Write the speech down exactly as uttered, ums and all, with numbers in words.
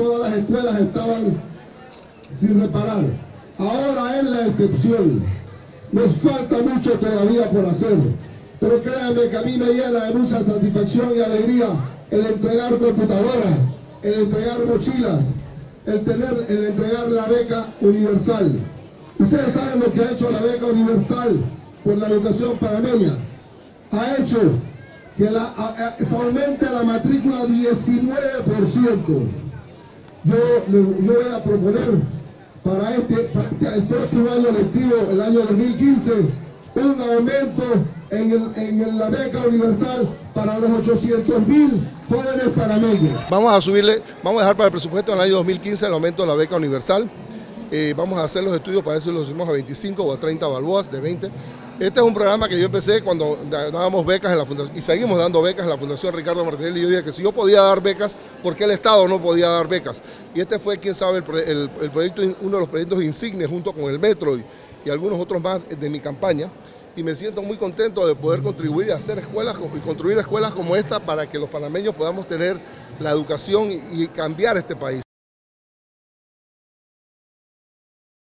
todas las escuelas estaban sin reparar. Ahora es la excepción. Nos falta mucho todavía por hacer, pero créanme que a mí me llena de mucha satisfacción y alegría el entregar computadoras, el entregar mochilas, el, tener, el entregar la beca universal. Ustedes saben lo que ha hecho la beca universal por la educación panameña. Ha hecho que la, a, a, se aumente la matrícula diecinueve por ciento. Yo, yo voy a proponer para este, para este el próximo año lectivo, el año dos mil quince, un aumento en, el, en la beca universal para los ochocientos mil jóvenes panameños. Vamos a subirle, vamos a dejar para el presupuesto en el año dos mil quince el aumento de la beca universal. Eh, vamos a hacer los estudios para ver si los hicimos a veinticinco o a treinta balboas de veinte. Este es un programa que yo empecé cuando dábamos becas en la fundación, y seguimos dando becas en la Fundación Ricardo Martinelli. Y yo dije que si yo podía dar becas, ¿por qué el Estado no podía dar becas? Y este fue, quién sabe, el, el, el proyecto, uno de los proyectos insignes junto con el Metro y, y algunos otros más de mi campaña. Y me siento muy contento de poder contribuir a hacer escuelas y construir escuelas como esta para que los panameños podamos tener la educación y, y cambiar este país.